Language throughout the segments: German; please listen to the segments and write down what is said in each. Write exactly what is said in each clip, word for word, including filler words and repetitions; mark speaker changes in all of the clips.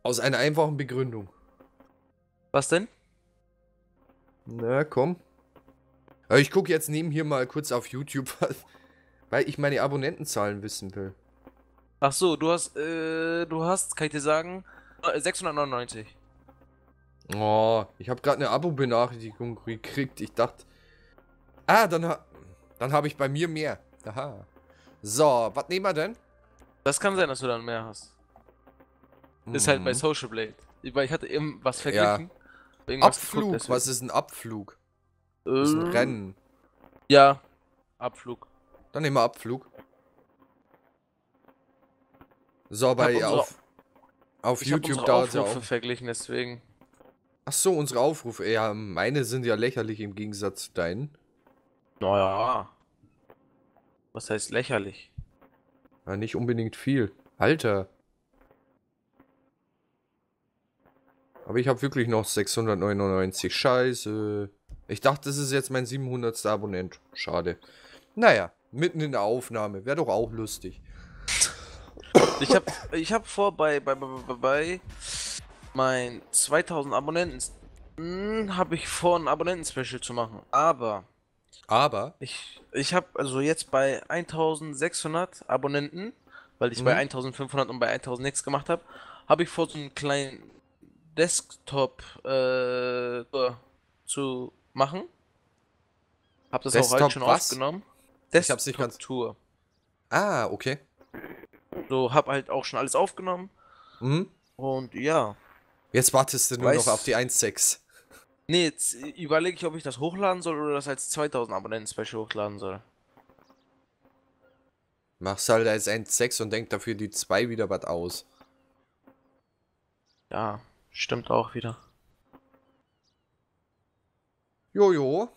Speaker 1: Aus einer einfachen Begründung.
Speaker 2: Was denn?
Speaker 1: Na, komm. Aber ich gucke jetzt neben hier mal kurz auf YouTube, weil ich meine Abonnentenzahlen wissen will.
Speaker 2: Ach so, du hast, äh, du hast, kann ich dir sagen, äh, sechshundertneunundneunzig.
Speaker 1: Oh, ich habe gerade eine Abo-Benachrichtigung gekriegt. Ich dachte... Ah, dann, ha dann habe ich bei mir mehr. Aha. So, was nehmen wir denn?
Speaker 2: Das kann sein, dass du dann mehr hast. Ist halt bei
Speaker 1: Mhm.
Speaker 2: Social Blade. Weil ich hatte eben was
Speaker 1: Ja.
Speaker 2: verglichen. Irgendwas geguckt,
Speaker 1: Abflug,
Speaker 2: deswegen.
Speaker 1: was ist ein Abflug?
Speaker 2: Äh,
Speaker 1: Das ist ein Rennen.
Speaker 2: Ja, Abflug.
Speaker 1: Dann nehmen wir Abflug. So,
Speaker 2: Ich hab
Speaker 1: bei
Speaker 2: unsere,
Speaker 1: auf, auf
Speaker 2: ich hab
Speaker 1: YouTube
Speaker 2: unsere
Speaker 1: da ist ja
Speaker 2: Aufrufe
Speaker 1: auch.
Speaker 2: verglichen, deswegen.
Speaker 1: Ach so, unsere Aufrufe. Ja, meine sind ja lächerlich im Gegensatz zu deinen.
Speaker 2: Naja. Was heißt lächerlich?
Speaker 1: Ja, nicht unbedingt viel. Alter. Aber ich habe wirklich noch sechshundertneunundneunzig. Scheiße. Ich dachte, das ist jetzt mein siebenhundertster Abonnent. Schade. Naja, mitten in der Aufnahme. Wäre doch auch lustig.
Speaker 2: Ich hab, ich hab vor, bei, bei, bei, bei, bei mein zweitausend Abonnenten, hm, habe ich vor, ein Abonnenten-Special zu machen. Aber
Speaker 1: Aber.
Speaker 2: ich, ich habe also jetzt bei eintausendsechshundert Abonnenten, weil ich bei
Speaker 1: Mhm.
Speaker 2: eintausendfünfhundert und bei eintausend nichts gemacht habe, habe ich vor, so einen kleinen Desktop äh, Tour zu machen. Hab das auch halt
Speaker 1: Desktop
Speaker 2: schon
Speaker 1: was?
Speaker 2: aufgenommen.
Speaker 1: Ich hab's nicht ganz.
Speaker 2: Desktop-Tour.
Speaker 1: Ah, okay.
Speaker 2: So, hab halt auch schon alles aufgenommen.
Speaker 1: Mhm.
Speaker 2: Und ja,
Speaker 1: Jetzt wartest du nur noch auf
Speaker 2: weiß.
Speaker 1: die eins Komma sechs.
Speaker 2: Nee, jetzt überlege ich, ob ich das hochladen soll oder das als zweitausend Abonnenten-Special hochladen soll.
Speaker 1: Mach's halt als eins Komma sechs und denk dafür die zwei wieder was aus.
Speaker 2: Ja, stimmt auch wieder.
Speaker 1: Jojo.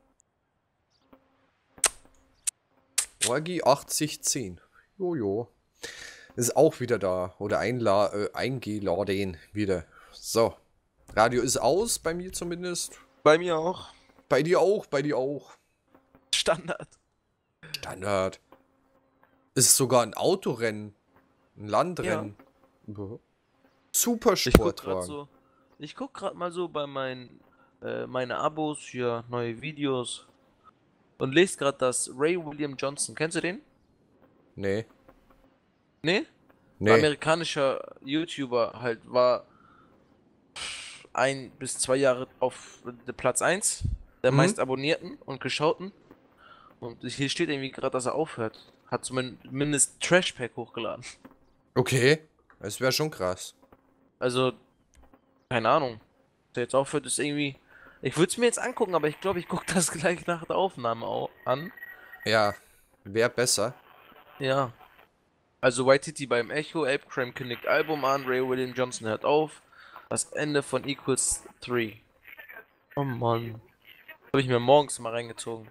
Speaker 1: Orgi achtzig zehn. Jojo. Ist auch wieder da. Oder einla äh, eingeladen wieder. So. Radio ist aus, bei mir zumindest.
Speaker 2: Bei mir auch.
Speaker 1: Bei dir auch, bei dir auch.
Speaker 2: Standard.
Speaker 1: Standard. Ist sogar ein Autorennen. Ein Landrennen. Ja. Super
Speaker 2: Ich guck grad
Speaker 1: Sportwagen.
Speaker 2: so. Ich guck grad mal so bei meinen äh, meine Abos für neue Videos und lese gerade, dass Ray William Johnson, kennst du den?
Speaker 1: Nee.
Speaker 2: Nee? Ein
Speaker 1: Nee.
Speaker 2: amerikanischer YouTuber halt war ein bis zwei Jahre auf Platz eins der
Speaker 1: Mhm.
Speaker 2: meist abonnierten und geschauten. Und hier steht irgendwie gerade, dass er aufhört. Hat zumindest Trashpack hochgeladen.
Speaker 1: Okay. Das wäre schon krass.
Speaker 2: Also, keine Ahnung. Dass er jetzt aufhört, ist irgendwie. Ich würde es mir jetzt angucken, aber ich glaube, ich gucke das gleich nach der Aufnahme au- an.
Speaker 1: Ja. Wäre besser.
Speaker 2: Ja. Also Waititi beim Echo, Ape Crime kündigt Album an, Ray William Johnson hört auf. Das Ende von Equals drei. Oh Mann. Habe ich mir morgens mal reingezogen.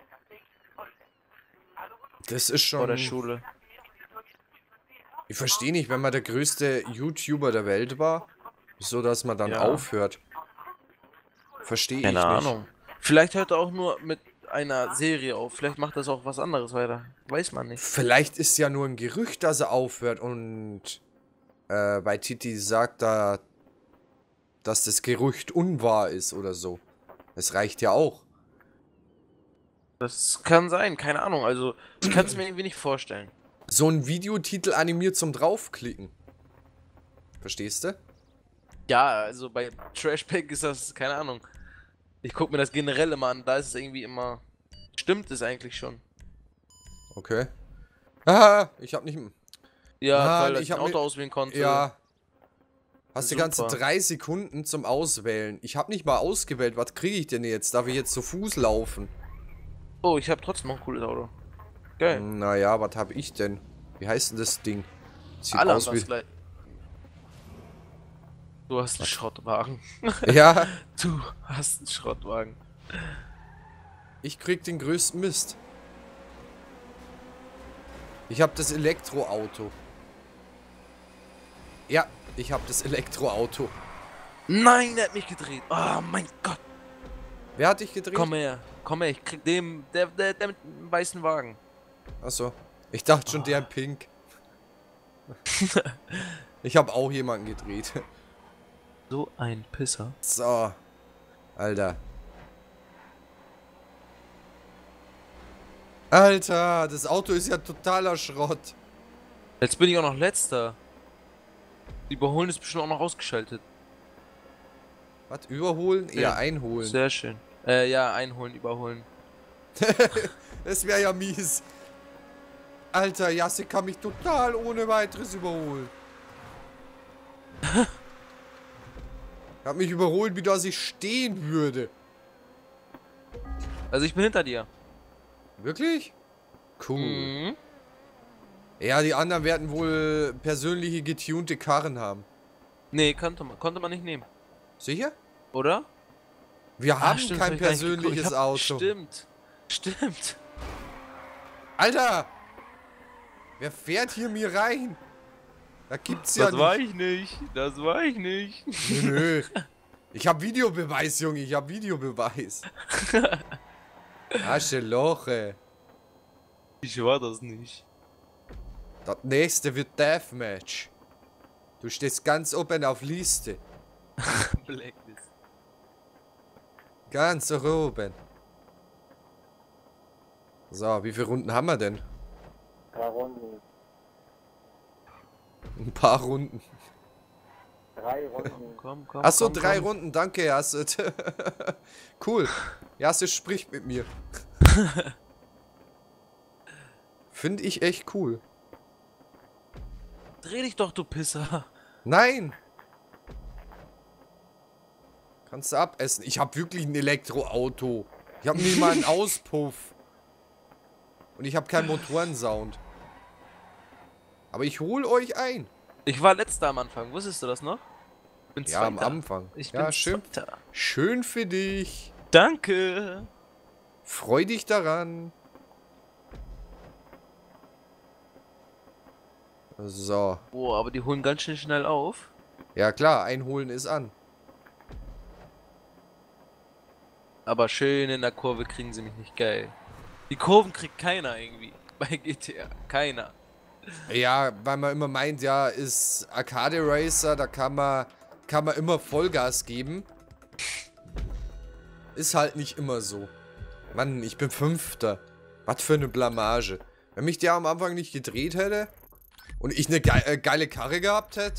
Speaker 1: Das ist
Speaker 2: Vor der
Speaker 1: schon.
Speaker 2: Schule.
Speaker 1: Ich verstehe nicht, wenn man der größte YouTuber der Welt war, so dass man dann
Speaker 2: Ja.
Speaker 1: aufhört. Verstehe ich
Speaker 2: Keine
Speaker 1: nicht.
Speaker 2: Ahnung. Vielleicht hört er auch nur mit einer Serie auf. Vielleicht macht das auch was anderes weiter. Weiß man nicht.
Speaker 1: Vielleicht ist ja nur ein Gerücht, dass er aufhört und äh, bei Titi sagt da, dass das Gerücht unwahr ist oder so. Es reicht ja auch.
Speaker 2: Das kann sein, keine Ahnung. Also, ich kann es mir irgendwie nicht vorstellen.
Speaker 1: So ein Videotitel animiert zum draufklicken. Verstehst du?
Speaker 2: Ja, also bei Trashpack ist das, keine Ahnung. Ich gucke mir das generell immer an, da ist es irgendwie immer. Stimmt es eigentlich schon?
Speaker 1: Okay. Ah, ich hab nicht.
Speaker 2: Ja,
Speaker 1: Mann,
Speaker 2: weil
Speaker 1: ich
Speaker 2: ich ein
Speaker 1: hab
Speaker 2: Auto
Speaker 1: mir-
Speaker 2: auswählen konnte.
Speaker 1: Ja. Hast die ganze
Speaker 2: Super.
Speaker 1: drei Sekunden zum Auswählen. Ich hab nicht mal ausgewählt. Was kriege ich denn jetzt? Darf ich jetzt zu Fuß laufen?
Speaker 2: Oh, ich habe trotzdem noch ein cooles Auto. Geil.
Speaker 1: Naja, was hab ich denn? Wie heißt denn das Ding? Sieht
Speaker 2: Alle haben
Speaker 1: aus
Speaker 2: das
Speaker 1: wie.
Speaker 2: gleich. Du hast einen Schrottwagen.
Speaker 1: Ja,
Speaker 2: Du hast einen Schrottwagen.
Speaker 1: ich krieg den größten Mist. Ich hab das Elektroauto. Ja, ich hab das Elektroauto.
Speaker 2: Nein, er hat mich gedreht. Oh mein Gott.
Speaker 1: Wer hat dich gedreht?
Speaker 2: Komm her. Komm her, ich krieg dem. Der, der, der mit dem weißen Wagen.
Speaker 1: Achso. Ich dachte schon, der in Pink. Ich habe auch jemanden gedreht.
Speaker 2: So ein Pisser.
Speaker 1: So. Alter. Alter, das Auto ist ja totaler Schrott.
Speaker 2: Jetzt bin ich auch noch letzter. Die Überholen ist bestimmt auch noch ausgeschaltet.
Speaker 1: Was? Überholen? Eher
Speaker 2: Ja.
Speaker 1: einholen.
Speaker 2: Sehr schön. Äh, ja, einholen, überholen.
Speaker 1: Das wäre ja mies. Alter, Jasse kann mich total ohne weiteres überholen. Er hat mich überholt, wie dass ich stehen würde.
Speaker 2: Also ich bin hinter dir.
Speaker 1: Wirklich? Cool.
Speaker 2: Mhm.
Speaker 1: Ja, die anderen werden wohl persönliche getunte Karren haben.
Speaker 2: Nee, konnte man, konnte man nicht nehmen.
Speaker 1: Sicher?
Speaker 2: Oder?
Speaker 1: Wir
Speaker 2: Ah,
Speaker 1: haben
Speaker 2: stimmt,
Speaker 1: kein
Speaker 2: hab ich gar nicht geguckt.
Speaker 1: persönliches
Speaker 2: Ich hab-
Speaker 1: Auto.
Speaker 2: Stimmt. Stimmt.
Speaker 1: Alter! Wer fährt hier mir rein? Da gibt's ja
Speaker 2: Das war
Speaker 1: nicht.
Speaker 2: ich nicht. Das war ich nicht.
Speaker 1: Nö, nö. Ich hab Videobeweis, Junge. Ich hab Videobeweis. Asche Loche.
Speaker 2: Ich war das nicht.
Speaker 1: Das nächste wird Deathmatch. Du stehst ganz oben auf Liste.
Speaker 2: Blacklist.
Speaker 1: Ganz oben. So, wie viele Runden haben wir denn?
Speaker 3: Drei Runden.
Speaker 1: Ein paar Runden.
Speaker 3: Drei Runden.
Speaker 2: Komm, komm.
Speaker 1: Achso,
Speaker 2: komm,
Speaker 1: drei
Speaker 2: komm.
Speaker 1: Runden. Danke, Yasset. Cool. Yasset spricht mit mir. Finde ich echt cool.
Speaker 2: Dreh dich doch, du Pisser.
Speaker 1: Nein! Kannst du abessen. Ich habe wirklich ein Elektroauto. Ich habe nicht mal einen Auspuff. Und ich habe keinen Motorensound. Aber ich hole euch ein.
Speaker 2: Ich war letzter am Anfang. Wusstest du das noch? Bin
Speaker 1: Ja, am
Speaker 2: Zweiter.
Speaker 1: Anfang.
Speaker 2: Ich
Speaker 1: ja,
Speaker 2: bin
Speaker 1: schön,
Speaker 2: Zweiter.
Speaker 1: schön für dich.
Speaker 2: Danke.
Speaker 1: Freu dich daran. So.
Speaker 2: Boah, aber die holen ganz schön schnell auf.
Speaker 1: Ja klar, einholen ist an.
Speaker 2: Aber schön in der Kurve kriegen sie mich nicht geil. Die Kurven kriegt keiner irgendwie. Bei G T A. Keiner.
Speaker 1: Ja, weil man immer meint, ja, ist Arcade Racer, da kann man, kann man immer Vollgas geben. Ist halt nicht immer so. Mann, ich bin Fünfter. Was für eine Blamage. Wenn mich der am Anfang nicht gedreht hätte und ich eine ge äh, geile Karre gehabt hätte.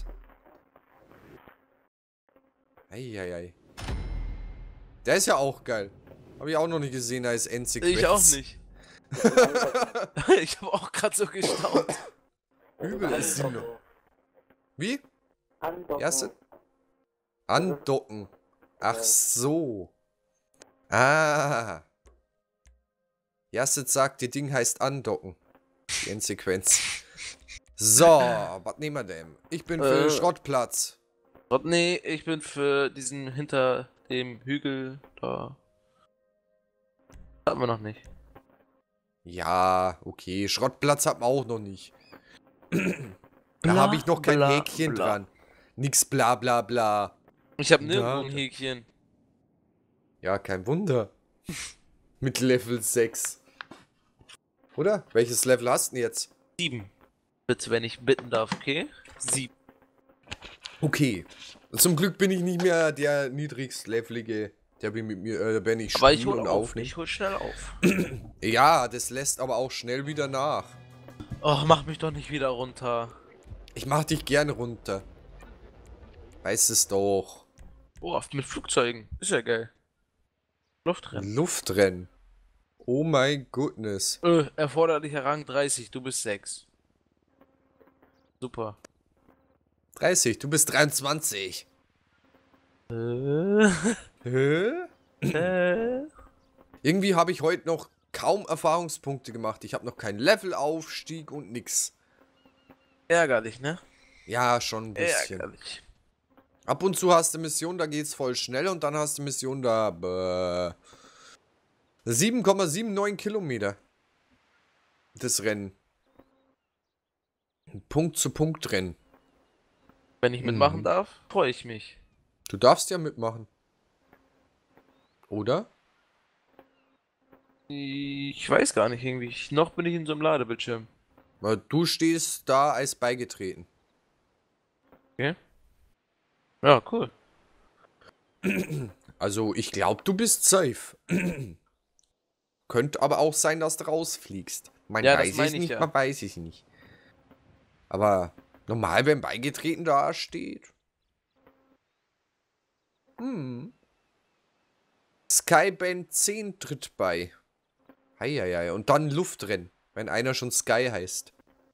Speaker 1: Eieiei. Der ist ja auch geil. Habe ich auch noch nicht gesehen als Endsequenz.
Speaker 2: Ich auch nicht. Ich habe auch gerade so gestaunt.
Speaker 1: Übel ist die noch. Wie?
Speaker 3: Andocken.
Speaker 1: Erste? Andocken. Ach so. Ah. Jasset sagt, die Ding heißt andocken. Die Endsequenz. So, was nehmen wir denn? Ich bin für
Speaker 2: Äh.
Speaker 1: Schrottplatz.
Speaker 2: Gott, nee, ich bin für diesen hinter dem Hügel da. Hatten wir noch nicht.
Speaker 1: Ja, okay. Schrottplatz hat man auch noch nicht. Da
Speaker 2: Bla,
Speaker 1: habe ich noch kein
Speaker 2: bla,
Speaker 1: Häkchen
Speaker 2: bla.
Speaker 1: dran. Nix bla bla bla.
Speaker 2: Ich habe nirgendwo
Speaker 1: Ja.
Speaker 2: ein Häkchen.
Speaker 1: Ja, kein Wunder. Mit Level sechs. Oder? Welches Level hast du denn jetzt?
Speaker 2: Sieben. Bitte, wenn ich bitten darf, okay? Sieben.
Speaker 1: Okay. Zum Glück bin ich nicht mehr der niedrigstlevelige, der bin mit mir, äh, wenn ich
Speaker 2: Aber ich
Speaker 1: spiele
Speaker 2: hol
Speaker 1: und
Speaker 2: auf.
Speaker 1: aufnehme.
Speaker 2: Ich hol schnell auf.
Speaker 1: Ja, das lässt aber auch schnell wieder nach.
Speaker 2: Oh, mach mich doch nicht wieder runter.
Speaker 1: Ich mach dich gerne runter. Weiß es doch.
Speaker 2: Oh, mit Flugzeugen. Ist ja geil. Luftrennen.
Speaker 1: Luftrennen. Oh mein goodness.
Speaker 2: Äh, erforderlicher Rang dreißig, du bist sechs. Super.
Speaker 1: dreißig, du bist dreiundzwanzig.
Speaker 2: Äh,
Speaker 1: Hä?
Speaker 2: äh.
Speaker 1: Irgendwie habe ich heute noch kaum Erfahrungspunkte gemacht. Ich habe noch keinen Levelaufstieg und nix.
Speaker 2: Ärgerlich, ne?
Speaker 1: Ja, schon ein bisschen.
Speaker 2: Ärgerlich.
Speaker 1: Ab und zu hast du Mission, da geht's voll schnell und dann hast du Mission da bäh, sieben Komma neunundsiebzig Kilometer. Das Rennen. Punkt zu Punkt Rennen.
Speaker 2: Wenn ich mitmachen
Speaker 1: Mhm.
Speaker 2: darf, freue ich mich.
Speaker 1: Du darfst ja mitmachen. Oder?
Speaker 2: Ich weiß gar nicht irgendwie. Ich, noch bin ich in so einem Ladebildschirm.
Speaker 1: Weil du stehst da als beigetreten.
Speaker 2: Okay. Ja, cool.
Speaker 1: Also, ich glaube, du bist safe. Könnte aber auch sein, dass du rausfliegst. Man
Speaker 2: Ja, das
Speaker 1: weiß es
Speaker 2: meine ich
Speaker 1: nicht,
Speaker 2: ja.
Speaker 1: man weiß es nicht. Aber normal, wenn beigetreten da steht. Hm. Skyband zehn tritt bei. Heieiei. Und dann Luftrennen, wenn einer schon Sky heißt.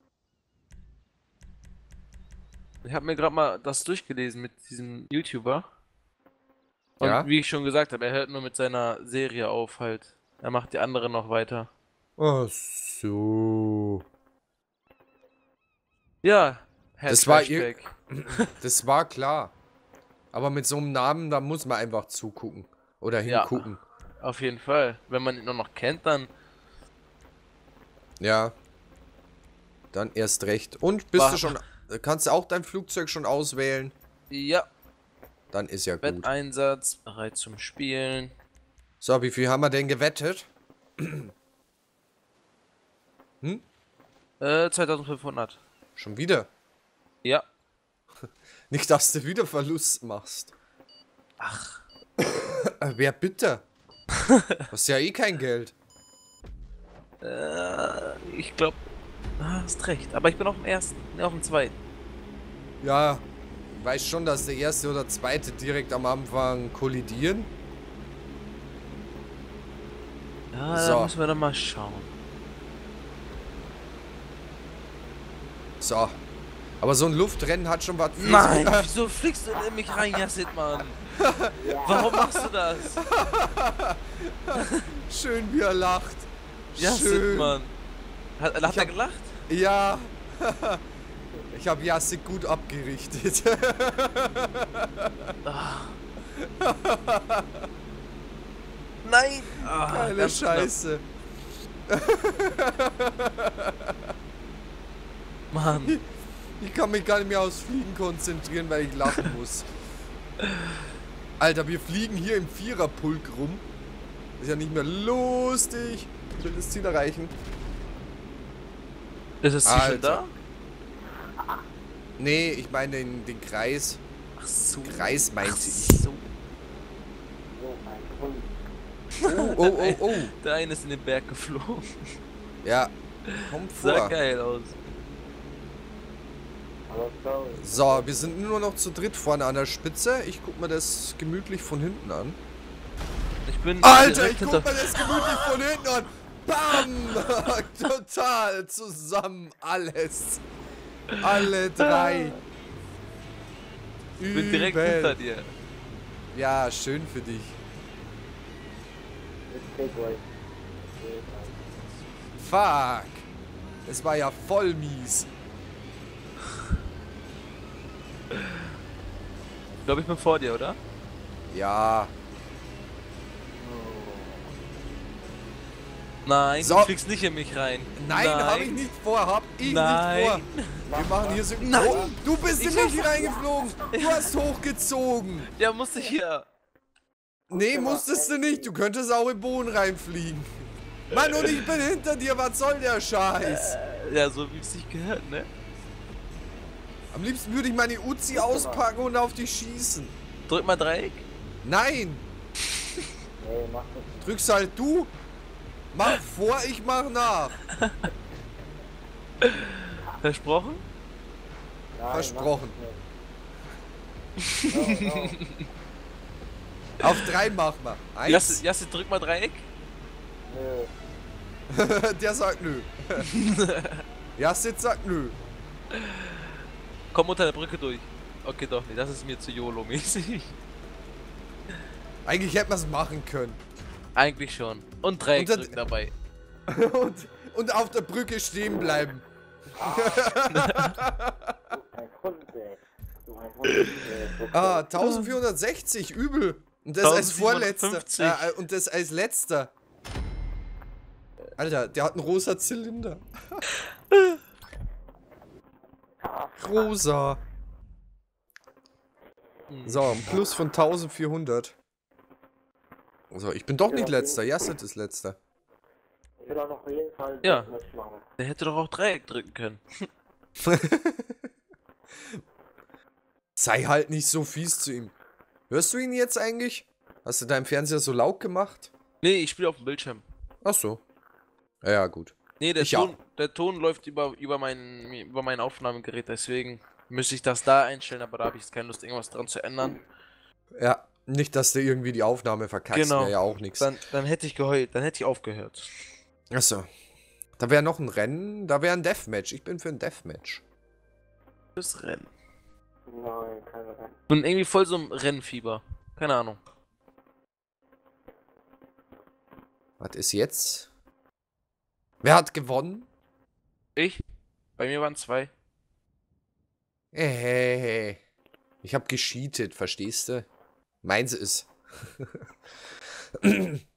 Speaker 2: Ich habe mir gerade mal das durchgelesen mit diesem YouTuber. Und
Speaker 1: Ja?
Speaker 2: wie ich schon gesagt habe, er hört nur mit seiner Serie auf halt. Er macht die andere noch weiter.
Speaker 1: Ach so.
Speaker 2: Ja, Herr
Speaker 1: Das war ihr-
Speaker 2: Trashback.
Speaker 1: Das war klar. Aber mit so einem Namen, da muss man einfach zugucken. Oder
Speaker 2: Ja.
Speaker 1: hingucken.
Speaker 2: Auf jeden Fall. Wenn man ihn nur noch kennt, dann.
Speaker 1: Ja. Dann erst recht. Und bist
Speaker 2: War-
Speaker 1: du schon. Kannst du auch dein Flugzeug schon auswählen?
Speaker 2: Ja,
Speaker 1: Dann ist ja gut.
Speaker 2: Wetteinsatz, bereit zum Spielen.
Speaker 1: So, wie viel haben wir denn gewettet?
Speaker 2: Äh, zweitausendfünfhundert.
Speaker 1: Schon wieder?
Speaker 2: Ja.
Speaker 1: Nicht, dass du wieder Verlust machst.
Speaker 2: Ach.
Speaker 1: Äh, wer bitte? Du hast ja eh kein Geld.
Speaker 2: Äh, ich glaube. Ah, hast recht. Aber ich bin auf dem ersten, ne, auf dem zweiten.
Speaker 1: Ja, weiß schon, dass der erste oder zweite direkt am Anfang kollidieren.
Speaker 2: Ja,
Speaker 1: So.
Speaker 2: da müssen wir doch mal schauen.
Speaker 1: So. Aber so ein Luftrennen hat schon was für
Speaker 2: Nein,
Speaker 1: sich.
Speaker 2: wieso fliegst du denn in mich rein, Yassid, Mann? Warum machst du das?
Speaker 1: Schön, wie er lacht.
Speaker 2: Yassid,
Speaker 1: Schön.
Speaker 2: Mann. Hat, hat
Speaker 1: Ich
Speaker 2: er
Speaker 1: hab-
Speaker 2: gelacht?
Speaker 1: Ja. Ich habe Jassik gut abgerichtet.
Speaker 2: Nein! Ah,
Speaker 1: Geile
Speaker 2: ganz knapp.
Speaker 1: Scheiße.
Speaker 2: Mann.
Speaker 1: Ich kann mich gar nicht mehr aufs Fliegen konzentrieren, weil ich lachen muss. Alter, wir fliegen hier im Viererpulk rum. Ist ja nicht mehr lustig. Ich will das Ziel erreichen.
Speaker 2: Ist das Ziel schon
Speaker 1: Alter.
Speaker 2: da?
Speaker 1: Nee, ich meine den, den Kreis.
Speaker 2: Ach so.
Speaker 1: Kreis
Speaker 2: Ach
Speaker 1: meinte ich.
Speaker 2: so.
Speaker 3: So, mein Hund.
Speaker 1: Oh, oh, oh, oh.
Speaker 2: Der eine ist in den Berg geflogen.
Speaker 1: Ja, kommt
Speaker 2: Sah
Speaker 1: vor.
Speaker 2: geil aus.
Speaker 3: Aber sorry.
Speaker 1: So, wir sind nur noch zu dritt vorne an der Spitze. Ich guck mir das gemütlich von hinten an.
Speaker 2: Ich bin
Speaker 1: Alter,
Speaker 2: direkt
Speaker 1: ich guck
Speaker 2: hinter...
Speaker 1: mir das gemütlich von hinten an. Bam! Total zusammen. Alles. Alle drei.
Speaker 2: Ich bin direkt
Speaker 1: Übel.
Speaker 2: hinter dir.
Speaker 1: Ja, schön für dich.
Speaker 3: It's Takeaway.
Speaker 1: Fuck. Es war ja voll mies.
Speaker 2: Ich glaube, ich bin vor dir, oder?
Speaker 1: Ja.
Speaker 2: Nein,
Speaker 1: So.
Speaker 2: du fliegst nicht in mich rein.
Speaker 1: Nein, hab ich nicht vor. Hab ich
Speaker 2: Nein.
Speaker 1: nicht vor. Wir machen hier so...
Speaker 2: Nein.
Speaker 1: Oh, du bist in
Speaker 2: Ich
Speaker 1: mich
Speaker 2: hab's-
Speaker 1: reingeflogen. Du hast hochgezogen.
Speaker 2: Ja, musste ich hier.
Speaker 1: Nee, musstest du nicht. Du könntest auch im Boden reinfliegen. Mann, und ich bin hinter dir. Was soll der Scheiß?
Speaker 2: Ja, so wie es sich gehört, ne?
Speaker 1: Am liebsten würde ich meine Uzi auspacken und auf dich schießen.
Speaker 2: Drück mal Dreieck.
Speaker 1: Nein,
Speaker 3: Nee, mach das.
Speaker 1: drückst halt du. Mach vor, ich mach nach.
Speaker 2: Versprochen?
Speaker 3: Nein,
Speaker 1: Versprochen.
Speaker 3: mach das nicht. No, no.
Speaker 1: Auf drei mach mal. Eins.
Speaker 2: Jasse, Jasse, drück mal Dreieck.
Speaker 3: Nö.
Speaker 1: Der sagt nö. Jassit sagt nö.
Speaker 2: Komm unter der Brücke durch. Okay, doch nicht. Das ist mir zu YOLO-mäßig.
Speaker 1: Eigentlich hätte man es machen können.
Speaker 2: Eigentlich schon. Und Dreieck
Speaker 1: Und dann-
Speaker 2: drücken dabei.
Speaker 1: Und, und auf der Brücke stehen bleiben.
Speaker 3: Ein Hund, ey. Du ein Hund. ey. So
Speaker 1: Ah, eintausendvierhundertsechzig, übel. Und das als vorletzter.
Speaker 2: eintausendsiebenhundertfünfzig.
Speaker 1: Äh, und das als letzter. Alter, der hat einen rosa Zylinder. Rosa. So, ein Plus von eintausendvierhundert. So, ich bin doch nicht letzter. Yasset ist letzter.
Speaker 3: Ich will auch noch auf jeden Fall
Speaker 2: Ja.
Speaker 3: das mitmachen.
Speaker 2: Der hätte doch auch Dreieck drücken können.
Speaker 1: Sei halt nicht so fies zu ihm. Hörst du ihn jetzt eigentlich? Hast du deinen Fernseher so laut gemacht?
Speaker 2: Nee, ich spiele auf dem Bildschirm.
Speaker 1: Ach so. Ja, ja, gut.
Speaker 2: Nee, der
Speaker 1: Ich
Speaker 2: Ton,
Speaker 1: auch.
Speaker 2: der Ton läuft über, über, mein, über mein Aufnahmegerät, deswegen müsste ich das da einstellen, aber da habe ich jetzt keine Lust, irgendwas dran zu ändern.
Speaker 1: Ja, nicht, dass du irgendwie die Aufnahme verkackst,
Speaker 2: Genau.
Speaker 1: wäre ja auch nichts.
Speaker 2: Dann, dann hätte ich geheult, dann hätte ich aufgehört.
Speaker 1: Achso. Da wäre noch ein Rennen, da wäre ein Deathmatch. Ich bin für ein Deathmatch.
Speaker 2: Fürs Rennen.
Speaker 3: Nein, keine Rennen.
Speaker 2: Und irgendwie voll so ein Rennfieber. Keine Ahnung.
Speaker 1: Was ist jetzt? Wer hat gewonnen?
Speaker 2: Ich? Bei mir waren zwei.
Speaker 1: Hey, ich hab gecheatet, verstehst du? Meins ist.